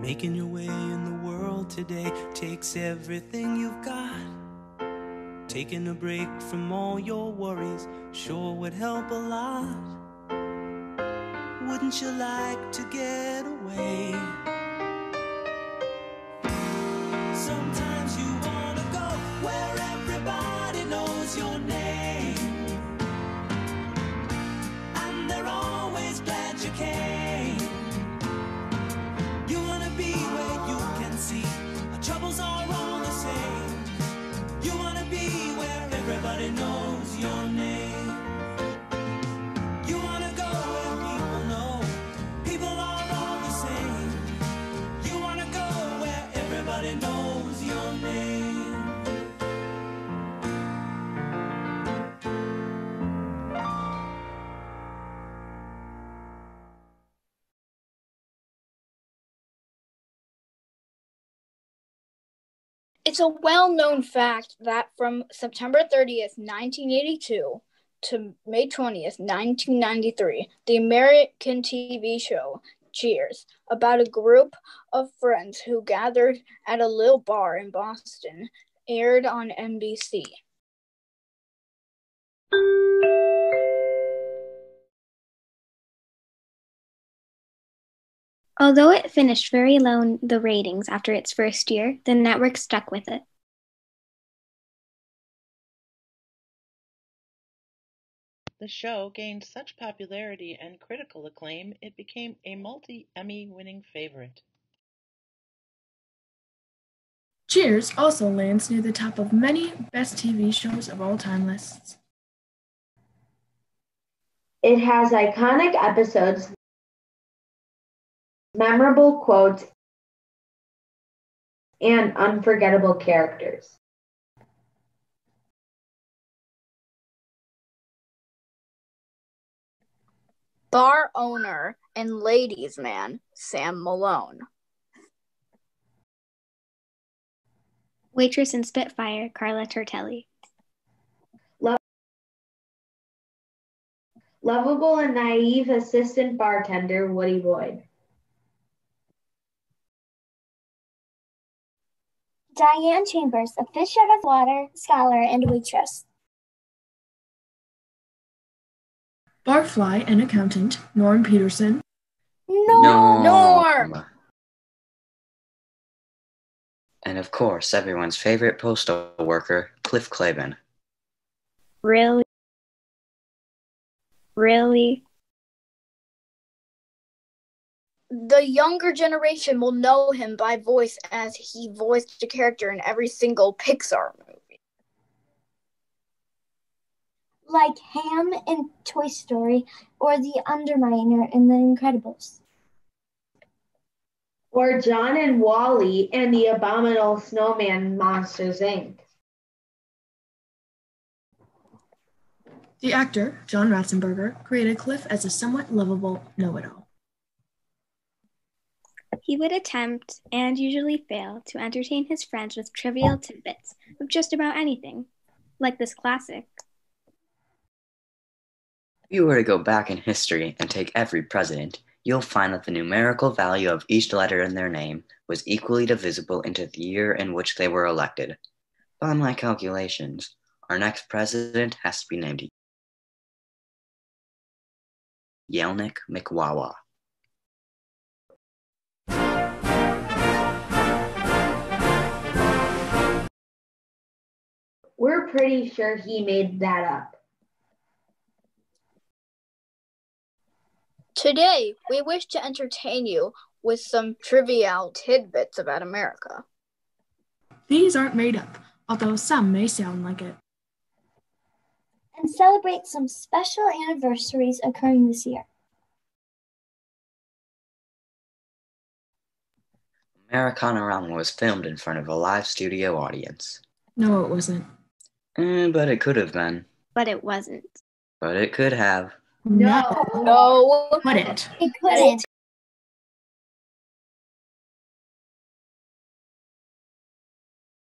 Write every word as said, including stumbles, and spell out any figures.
Making your way in the world today takes everything you've got. Taking a break from all your worries sure would help a lot. Wouldn't you like to get away? Sometimes you wanna go where everybody knows your name, and they're always glad you came. You wanna be where you can see our troubles are all the same. You wanna be where everybody knows your name. You wanna go where people know people are all the same. You wanna go where everybody knows your name. It's a well-known fact that from September thirtieth, nineteen eighty-two to May twentieth, nineteen ninety-three, the American T V show Cheers, about a group of friends who gathered at a little bar in Boston, aired on N B C. Although it finished very low in the ratings after its first year, the network stuck with it. The show gained such popularity and critical acclaim, it became a multi-Emmy winning favorite. Cheers also lands near the top of many best T V shows of all time lists. It has iconic episodes, memorable quotes, and unforgettable characters. Bar owner and ladies' man Sam Malone. Waitress in Spitfire, Carla Tortelli. Lo- lovable and naive assistant bartender Woody Boyd. Diane Chambers, a fish out of water scholar and waitress. Barfly and accountant Norm Peterson. Norm. Norm. And of course, everyone's favorite postal worker, Cliff Claiborne. Really? Really? The younger generation will know him by voice as he voiced a character in every single Pixar movie. Like Ham in Toy Story or the Underminer in The Incredibles. Or John and Wally and the Abominable Snowman Monsters, Incorporated. The actor, John Ratzenberger, created Cliff as a somewhat lovable know-it-all. He would attempt, and usually fail, to entertain his friends with trivial tidbits of just about anything, like this classic. If you were to go back in history and take every president, you'll find that the numerical value of each letter in their name was equally divisible into the year in which they were elected. By my calculations, our next president has to be named Yelnik McWawa. We're pretty sure he made that up. Today, we wish to entertain you with some trivial tidbits about America. These aren't made up, although some may sound like it. And celebrate some special anniversaries occurring this year. Americanarama was filmed in front of a live studio audience. No, it wasn't. Eh, but it could have been. But it wasn't. But it could have. No. No. Couldn't. It couldn't.